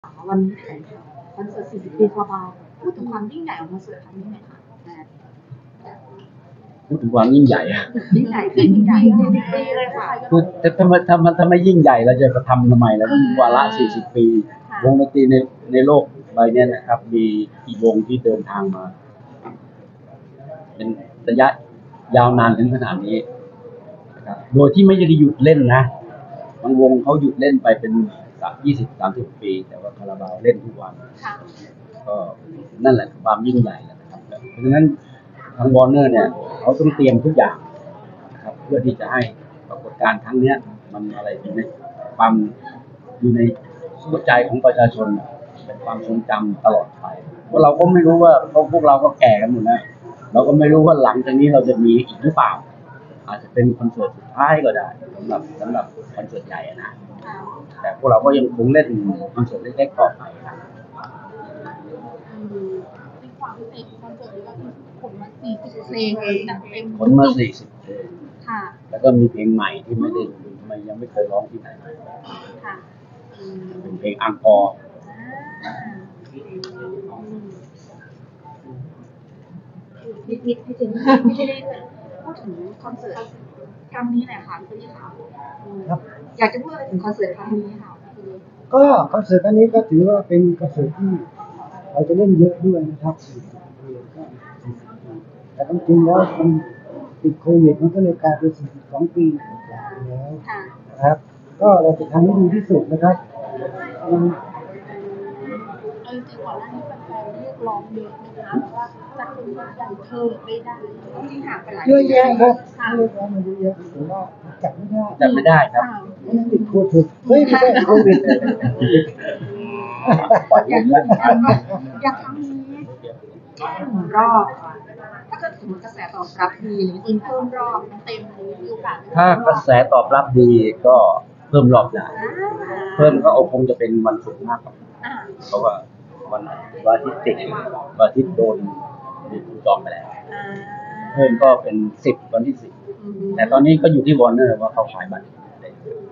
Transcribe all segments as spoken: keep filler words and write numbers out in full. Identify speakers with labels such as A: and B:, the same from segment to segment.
A: วันนี้แถลงข่าวคอนเสิร์ต สี่สิบ ปีคาราบาวพูดถึงความยิ่งใหญ่ของคอนเสิร์ตครั้งนี้หน่อยค่ะ
B: พูดถึงความยิ่งใหญ่อะ
A: ยิ่งใหญ่ขึ้นยิ่งใหญ่สี่สิบปีเลยค่ะ
B: คือถ้ามันถ้ามันถ้าไม่ยิ่งใหญ่เราจะไปทำทำไมแล้ววาระสี่สิบปีวงดนตรีในในโลกใบนี้นะครับมีกี่วงที่เดินทางมาเป็นระยะยาวนานถึงขนาดนี้นะครับโดยที่ไม่ได้หยุดเล่นนะบางวงเขาหยุดเล่นไปเป็นยี่สิบสามสิบปีแต่ว่าคาราบาวเล่นทุกวันก็นั่นแหละความยิ่งใหญ่นะครับเพราะฉะนั้นทางวอร์เนอร์เนี่ยเขาต้องเตรียมทุกอย่างนะครับเพื่อที่จะให้ปรากฏการณ์ครั้งนี้มันอะไรอยู่ในความอยู่ในหัวใจของประชาชนเป็นความทรงจำตลอดไปเพราะเราก็ไม่รู้ว่าพวกเราก็แก่กันหมดแล้วเราก็ไม่รู้ว่าหลังจากนี้เราจะมีอีกหรือเปล่าอาจจะเป็นคอนเสิร์ตสุดท้ายก็ได้สำหรับสำหรับคอนเสิร์ตใหญ่นะแต่พวกเราก็ยังคงเล่นคอนเสิร์ตเล็กๆต่อไปนะ
A: ในความพิเศษของคอนเสิร์ตนี้ก็คือขนมาสี่สิบเพลงจัดเต็ม
B: ขนมาสี่สิบเพลง
A: ค่ะ
B: แล้วก็มีเพลงใหม่ที่ไม่ได้ทำไมยังไม่เคยร้องที่ไหน
A: ค่ะ
B: เป็นเพลงอังกอร์
A: นิดนิดพี่เจนพี่เจนพูดถึงคอนเสิร์ตครั้งนี้หน่อยค่ะพี่ค่ะครับอยากจะพูดอะไรถึงคอนเสิร์ตครั้งนี้ค่ะ
C: ก็คอนเสิร์ตครั้งนี้ก็ถือว่าเป็นคอนเสิร์ตที่เราจะเล่นเยอะด้วยนะครับสี่สิบเพลงก็สี่สิบปีแต่จริงๆแล้วมันติดโควิดมันก็เลยกลายเป็นสี่สิบสองปีแล้วนะครับก็เราจะทำให้ดีที่สุดนะครับมัน
A: เอาจริงๆก่อนหน้านี้แฟนๆเรียกร้องเยอะนะคะว่าจัดเป็นงานเธอไม่ได้ต้องทิ้งห่างไปหลาย
C: เยอะแยะครับเรียกร้องมาเยอะแยะแต่ว่าจัดไม่ได้
B: จัดไม่ได้ครับ
C: มันติดโควิดเฮ้ยไม่ใช่โควิด
A: อย่างอย่างครั้งนี้รอบถ้าเกิดสมมติกระแสตอบรับดีหรือจริงเพิ่มรอบเต็มมีโอกาส
B: ถ้ากระแสตอบรับดีก็เพิ่มรอบได้เพิ่มก็คงจะเป็นวันศุกร์มากกว่าเพราะว่าวันวันอาทิตย์ติดวันอาทิตย์โดนมีผู้จองไปแล้วเพิ่มก็เป็นสิบวันที่สิบแต่ตอนนี้ก็อยู่ที่วอร์เนอร์ว่าเขาขายบัตรได้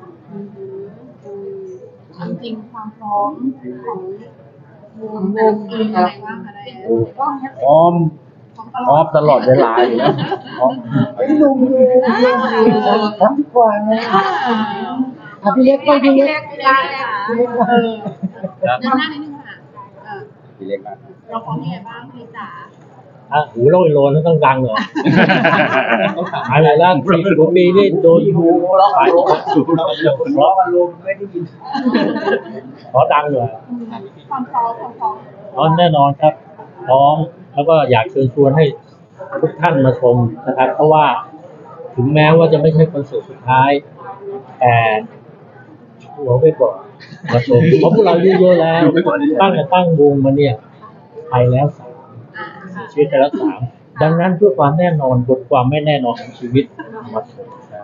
A: จริงๆความพร้อมของวงวงเองอะไรบ้างคะได้
B: พร้อมพร้อมตลอดเวลาอยู่แล้วพร้อม
C: เป็นหนุ่มอยู่ทำดีกว่านะอ่ะพี่เล็กก็พี่เล็ก
A: ได้ค่ะเออเดินหน้านิดนึงค่ะ
B: พี่เล็กมา
A: เราพร้อมยังไงบ้างพี่จ๋า
D: อ่ะหูโรยโรนต้องดังเหรออะไรล่ะสี่สิบปีนี่โดนหูร้องร้องกันรวมไม่ได้ยินขอดังเลย
A: ความพร้อมความพร้อม
D: พร้อมแน่นอนครับพร้อมแล้วก็อยากเชิญชวนให้ทุกท่านมาชมนะครับเพราะว่าถึงแม้ว่าจะไม่ใช่คอนเสิร์ตสุดท้ายแต่หัวไปก่อนมาชมเพราะพวกเราเยอะๆแล้วตั้งแต่ตั้งวงมาเนี่ยไปแล้วสามชีวิตแต่ละสามดังนั้นเพื่อความแน่นอนบนความไม่แน่นอนของชีวิตมาชม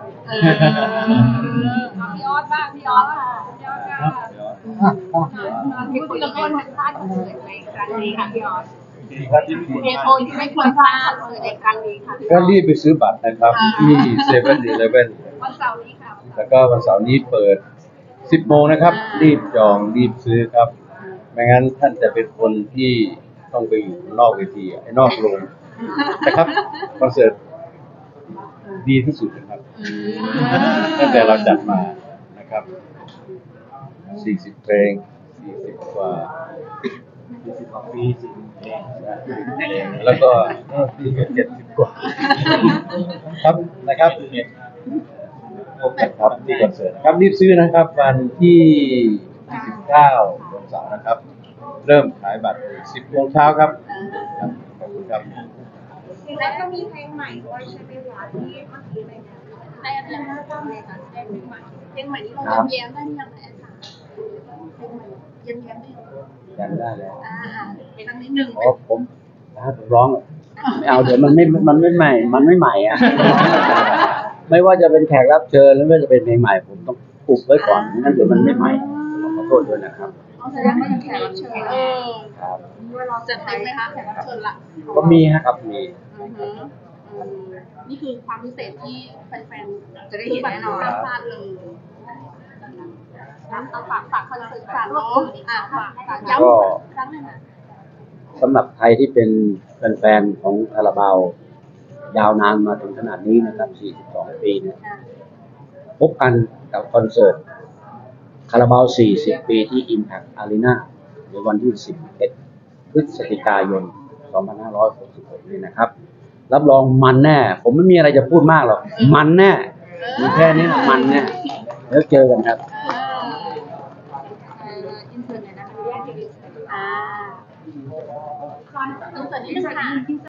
A: พี่ออสบ้างพี่ออสค่ะพี่ออสค่ะมีคุณละคนพลาดคอนเสิร์ตในครั้งนี้ค่ะพี่ออสเอโคนที่ไม่ควรพลาดคอนเสิร์ตในครั้งนี้ค่ะ
B: ก็รีบไปซื้อบัตรนะครับที่เซเว่นอีเลฟเว่น
A: วันเสาร์นี้ค่ะ
B: แล้วก็วันเสาร์นี้เปิดสิบโมงนะครับรีบจองรีบซื้อครับไม่งั้นท่านจะเป็นคนที่ต้องไปอยู่นอกเวทีไอ้นอกโรงนะครับคอนเสิร์ตดีที่สุดนะครับตั้งแต่เราจัดมานะครับสี่สิบเพลงสี่สิบกว่าสี่สิบกว่าปีสี่สิบเพลงแล้วก็ที่เจ็ดสิบกว่าครับนะครับพบกันครับที่คอนเสิร์ตครับรีบซื้อนะครับวันที่ยี่สิบเก้าวันเสาร์นะครับเริ่มขายบัตรสิบโมงเช้าครับขอบคุณครับ
A: แล้วก็มีเพลงใหม่ด้วยใช่ไหมคะที่เมื่อกี้ในในอันนี้น่าจะในการเพลงใหม่เพลงใหม่นี้เราเย้มได้ยังไงคะเพลงใหม่เย้มเย้มได้
B: ยังได้แล้ว
A: อ่าเป็นตั้งนิดนึง
B: อ๋อผมถ้าผมร้องไม่เอาเดี๋ยวมันไม่มันไม่ใหม่มันไม่ใหม่อ่ะไม่ว่าจะเป็นแขกรับเชิญหรือไม่จะเป็นเพลงใหม่ผมต้องอุบไว้ก่อนงั้นเดี๋ยวมันไม่ใหม่ขอโทษด้วยนะครับ
A: แสดงว่าแขกรับเชิญเออครับจะเต็มไหมคะแขกรับเชิญละ
B: ก็มีครับมี
A: นี่คือความพิเศษที่แฟนๆจะได้เห็นแน่นอนห้ามพลาดเลยเอาฝากฝากคอนเสิร์ตฝากเนาะอ่ะฝากฝากย้ำ
B: ก็
A: อีกครั้งหนึ่งอ่ะ
B: สำหรับใครที่เป็นแฟนๆของคาราบาวยาวนานมาถึงขนาดนี้นะครับ สี่สิบสอง ปีเนี่ยพบกันกับคอนเสิร์ตคาราบาว สี่สิบ ปีที่ Impact Arena ในวันที่ สิบเอ็ด พฤศจิกายน สองพันห้าร้อยหกสิบหก นี้นะครับ รับรองมันแน่ ผมไม่มีอะไรจะพูดมากหรอก มันแน่ มีแค่นี้นะมันแน่ แล้วเจอกันครับ
A: เอออินเทอร์เน็ตนะคะอ่าคอนเสิร์ตนี้นึงค่ะ